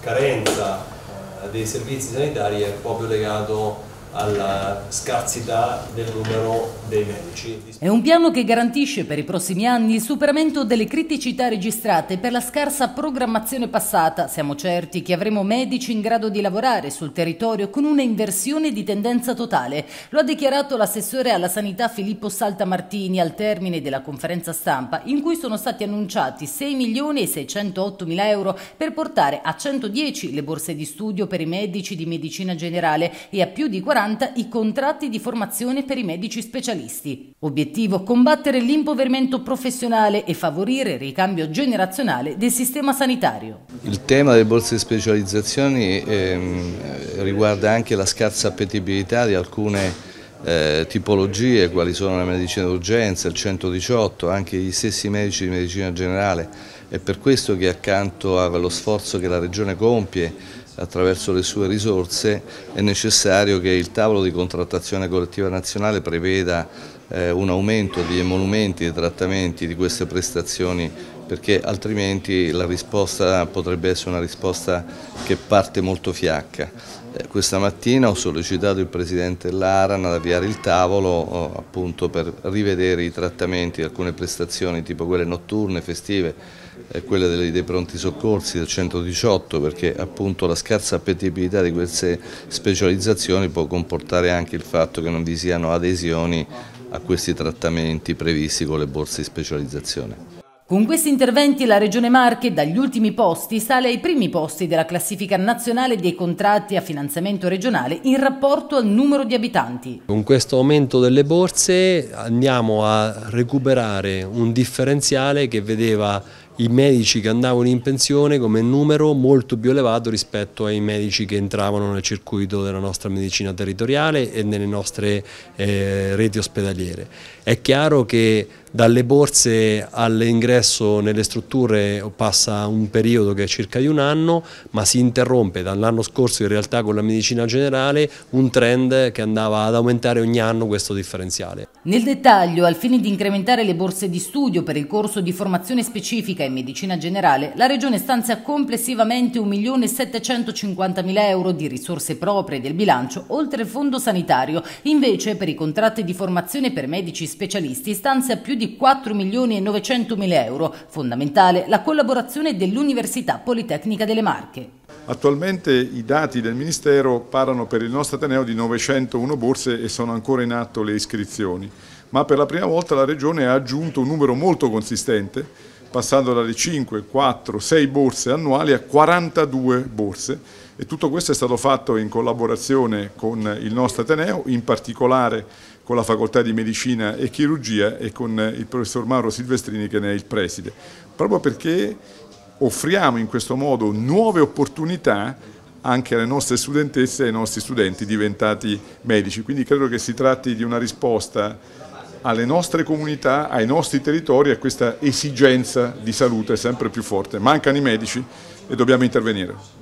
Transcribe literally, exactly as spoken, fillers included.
carenza eh, dei servizi sanitari è proprio legato alla scarsità del numero dei medici. È un piano che garantisce per i prossimi anni il superamento delle criticità registrate per la scarsa programmazione passata. Siamo certi che avremo medici in grado di lavorare sul territorio con una inversione di tendenza totale. Lo ha dichiarato l'assessore alla sanità Filippo Saltamartini al termine della conferenza stampa, in cui sono stati annunciati sei milioni e seicentotto mila euro per portare a centodieci le borse di studio per i medici di medicina generale e a più di quaranta i contratti di formazione per i medici specialisti. Obiettivo: combattere l'impoverimento professionale e favorire il ricambio generazionale del sistema sanitario. Il tema delle borse di specializzazioni ehm, riguarda anche la scarsa appetibilità di alcune eh, tipologie, quali sono la medicina d'urgenza, il centodiciotto, anche gli stessi medici di medicina generale. È per questo che accanto allo sforzo che la Regione compie attraverso le sue risorse è necessario che il tavolo di contrattazione collettiva nazionale preveda eh, un aumento di emolumenti e trattamenti di queste prestazioni, perché altrimenti la risposta potrebbe essere una risposta che parte molto fiacca. Eh, questa mattina ho sollecitato il Presidente dell'Aran ad avviare il tavolo oh, appunto per rivedere i trattamenti di alcune prestazioni tipo quelle notturne, festive, eh, quelle dei, dei pronti soccorsi del centodiciotto, perché appunto la scarsa appetibilità di queste specializzazioni può comportare anche il fatto che non vi siano adesioni a questi trattamenti previsti con le borse di specializzazione. Con questi interventi la Regione Marche dagli ultimi posti sale ai primi posti della classifica nazionale dei contratti a finanziamento regionale in rapporto al numero di abitanti. Con questo aumento delle borse andiamo a recuperare un differenziale che vedeva i medici che andavano in pensione come numero molto più elevato rispetto ai medici che entravano nel circuito della nostra medicina territoriale e nelle nostre eh, reti ospedaliere. È chiaro che dalle borse all'ingresso nelle strutture passa un periodo che è circa di un anno, ma si interrompe dall'anno scorso in realtà con la medicina generale un trend che andava ad aumentare ogni anno questo differenziale. Nel dettaglio, al fine di incrementare le borse di studio per il corso di formazione specifica in medicina generale, la Regione stanzia complessivamente un milione settecentocinquantamila euro di risorse proprie del bilancio, oltre il fondo sanitario. Invece, per i contratti di formazione per medici specialisti stanzia più di quattro milioni e novecentomila euro. Fondamentale la collaborazione dell'Università Politecnica delle Marche. Attualmente i dati del Ministero parlano per il nostro Ateneo di novecentouno borse e sono ancora in atto le iscrizioni, ma per la prima volta la Regione ha aggiunto un numero molto consistente, passando dalle cinque, quattro, sei borse annuali a quarantadue borse, e tutto questo è stato fatto in collaborazione con il nostro Ateneo, in particolare con la Facoltà di Medicina e Chirurgia e con il professor Mauro Silvestrini che ne è il preside, proprio perché offriamo in questo modo nuove opportunità anche alle nostre studentesse e ai nostri studenti diventati medici. Quindi credo che si tratti di una risposta alle nostre comunità, ai nostri territori, a questa esigenza di salute sempre più forte. Mancano i medici e dobbiamo intervenire.